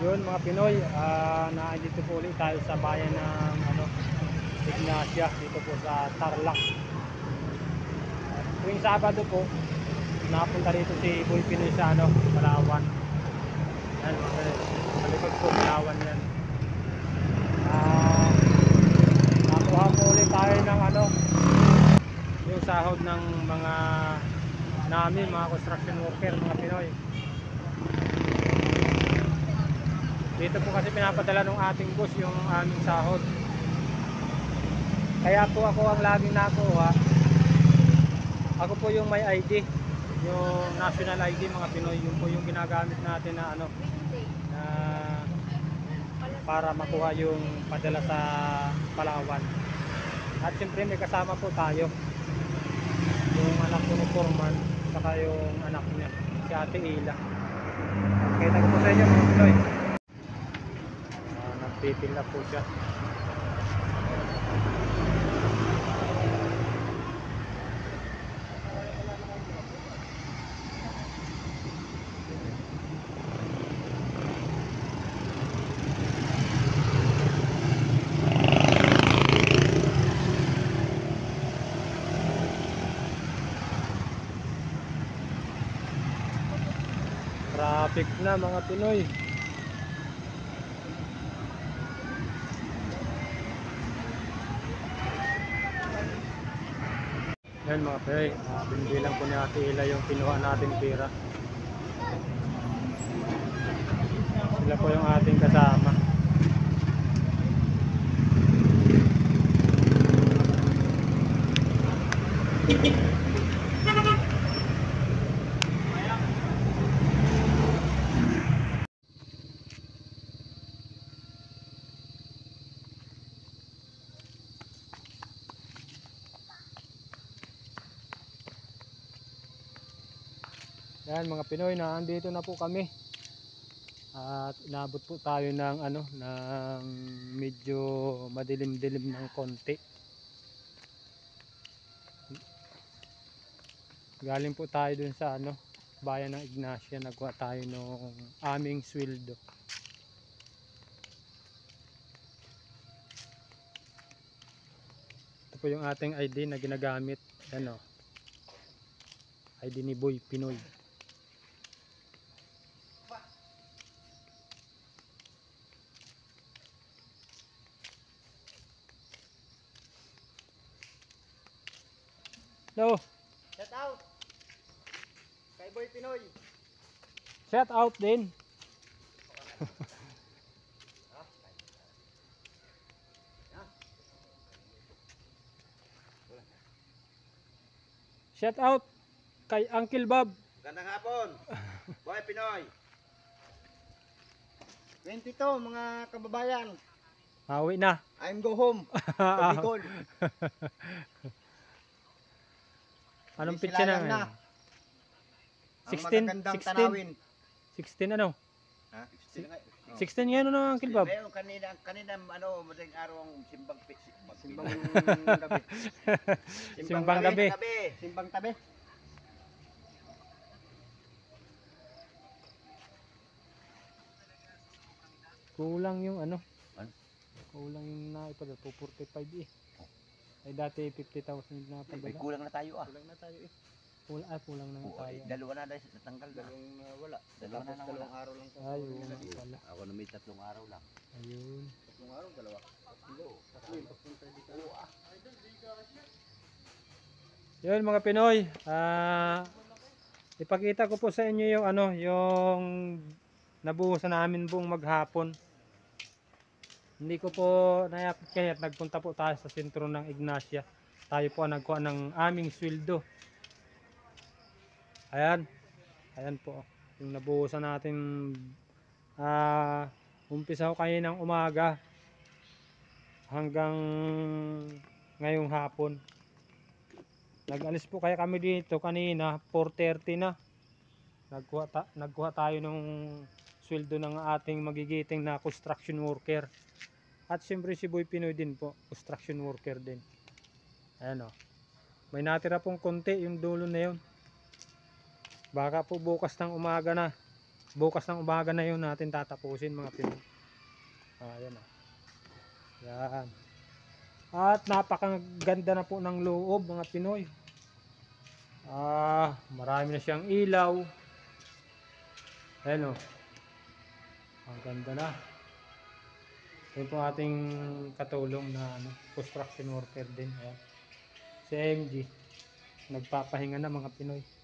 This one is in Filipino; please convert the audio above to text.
Yun mga Pinoy, nandito po ulit tayo sa bayan ng Ignacia, dito po sa Tarlac. Tuwing Sabado po, napunta dito si Boy Pinoy sa Palawan. Yan, malikod po Palawan yan. Nakuha po ulit tayo ng yung sahod ng mga namin, mga construction worker, mga Pinoy. Dito po kasi pinapadala ng ating boss yung aming sahod. Kaya po ako ang laging nakuha. Ako po yung may ID, yung national ID mga Pinoy. Yun po yung ginagamit natin na para makuha yung padala sa Palawan. At siyempre may kasama po tayo, yung anak ko ni Foreman, saka yung anak niya, si Ate Ila. Kita ko po sa inyo mga Pinoy. Nagpipil na po siya. Traffic na mga Pinoy. Yan mga Pinoy, binbilang po ni Ate Ila yung kinuha natin pera. Sila po yung ating kasama. Yan mga Pinoy, naandito na po kami. At inabot po tayo ng ng medyo madilim-dilim ng konti. Galing po tayo dun sa bayan ng Ignacia, nagkuha tayo ng aming sweldo. Ito po yung ating ID na ginagamit, ID ni Boy Pinoy. Hello. Shout out kay Boy Pinoy. Shout out din. Shout out kay Uncle Bob. Gandang hapon. Boy Pinoy. 22 mga kababayan. Hawi na. I'm go home. Bicol. Anong pitsa na ngayon? 16, 16 ano? Ha? 16 ngayon Uncle Bob? Meron kanina madaling araw ang simbang gabi. Simbang gabi. Simbang tabi. Kulang yung kulang yung naipadala, 245 eh. Ay dati 50,000 na padala. May kulang na tayo Kulang na tayo eh. Kulang na tayo. Dalawa na dahil natanggal na. Wala. Dalawa na dalawang araw lang. Ayun pala. Ako na may 3 araw lang. Ayun. 3 araw, dalawa. Yun mga Pinoy, ipakita ko po sa inyo yung yung nabuhusan namin buong maghapon. Hindi ko po nayapit kaya at nagpunta po tayo sa sentro ng Ignacia. Tayo po nagkuha ng aming sweldo. Ayan. Ayan po yung nabuhusan natin. Umpisa ko kaninang umaga hanggang ngayong hapon. Nag-alis po kaya kami dito kanina 4:30 na. Nagkuha tayo ng sweldo ng ating magigiting na construction worker. At siyempre si Boy Pinoy din po, construction worker din. Ayan o. May natira pong konti yung dulo na yun. Baka po bukas ng umaga na Bukas ng umaga na yun natin tatapusin mga Pinoy. Ayan o. Yan. At napakaganda na po ng loob mga Pinoy. Marami na siyang ilaw. Ayan o. Ang ganda na. Ito po ating katulong na construction worker din. Ayan. Si MG. Nagpapahinga na mga Pinoy.